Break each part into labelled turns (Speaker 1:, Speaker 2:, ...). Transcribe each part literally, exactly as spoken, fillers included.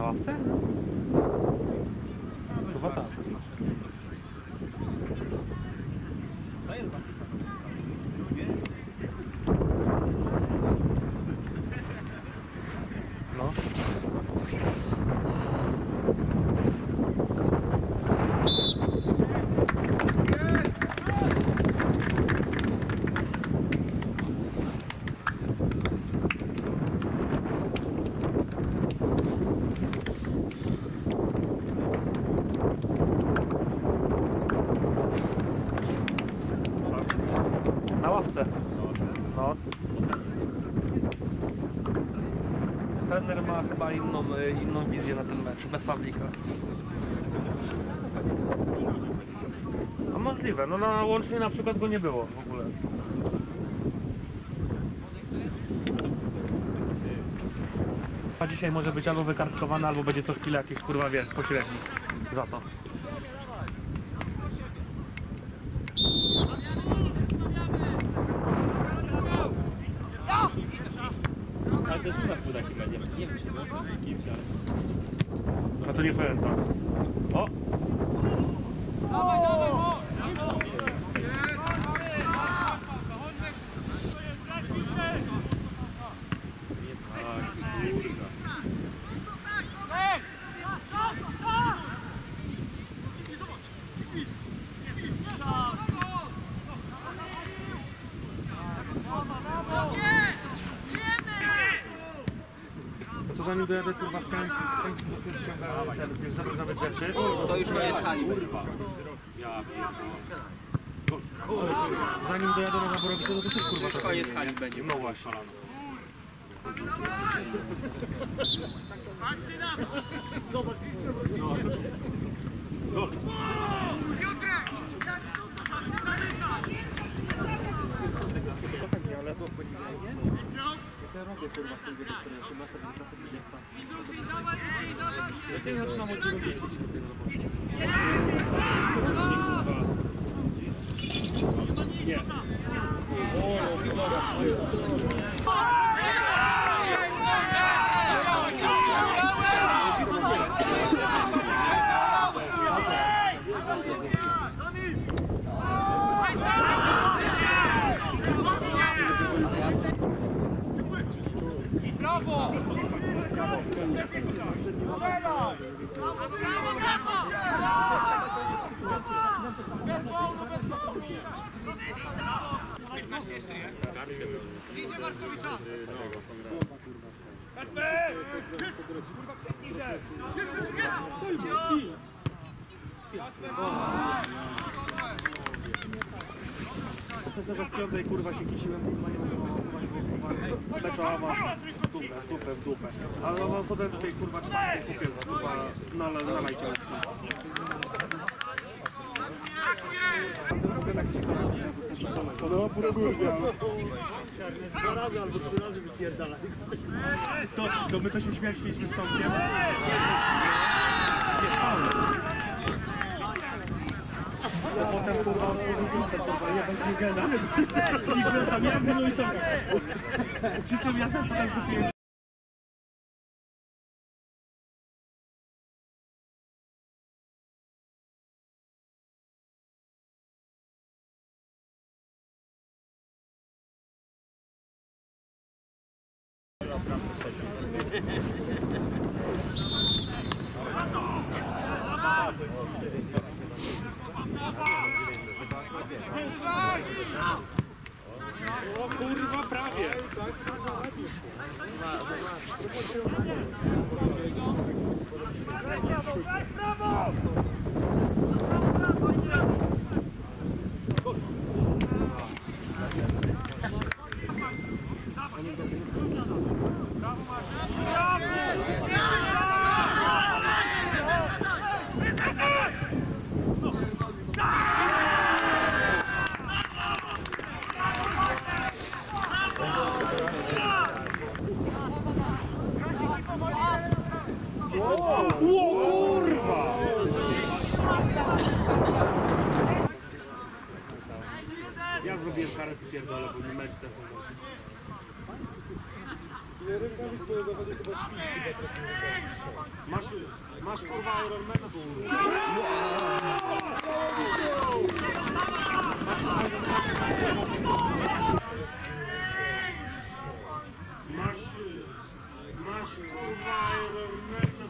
Speaker 1: ławce? Chyba tak. No. Na ławce. No. Trener ma chyba inną, inną wizję na ten mecz, bez Pawlika. A możliwe, no na łącznie na przykład go nie było w ogóle. A dzisiaj może być albo wykartkowane, albo będzie co chwilę jakiś kurwa wiesz, pośrednik za to.
Speaker 2: Ale to chyba był taki medium, nie wiem czy było z kimś, ale...
Speaker 1: A to nie pamiętam. O!
Speaker 3: Dawaj, dawaj,
Speaker 1: No to zanim dojadę kurwa skręcić, skręcić bo tu ściąga ten, wiesz, zabrać nawet rzeczy.
Speaker 4: To już koniec hali.
Speaker 1: Zanim dojadę na Zaborowice, to też kurwa
Speaker 4: Już koniec hali będzie.
Speaker 1: No właśnie.
Speaker 2: Ale co w poniedziałek? Ja robię kurwa w tej wiecie, które osiemnasta, dziewiętnasta, dwudziesta. Ja nie zaczynam od dziewięć Nie. O, no, dobra.
Speaker 3: Brawo! Brawo, brawo, brawo! Bez faulu, bez faulu! Idzie Markowicza!
Speaker 1: Myślę, że w piątej kurwa się kisiłem, kurwa nie mogę lecza awans w dupę, w dupę, w dupę. Ale no potem tutaj kurwa czwartej kupię, kurwa na, na lajcie lekki.
Speaker 5: No, pura kurwa. Dwa razy albo trzy razy wypierdala.
Speaker 1: To, to my to się śmialiśmy z Tomkiem. A potem kurwa kurwa jebać Nigena. I byłem tam ja no i to. Przy czym ja sam potem kupiłem.
Speaker 2: O kurwa, prawie!
Speaker 3: Brawo!
Speaker 1: Kurwa! Ja zrobiłem karę, ty pierdolę, bo mi mecz ten sezon.
Speaker 5: Nie, rękawic pojogowanych chyba śpić, chyba teraz nie rękawic przyszedł.
Speaker 1: Masz, masz kurwa Ironmana, kurwa. Masz, masz kurwa Ironmana,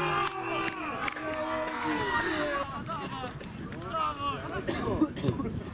Speaker 1: kurwa.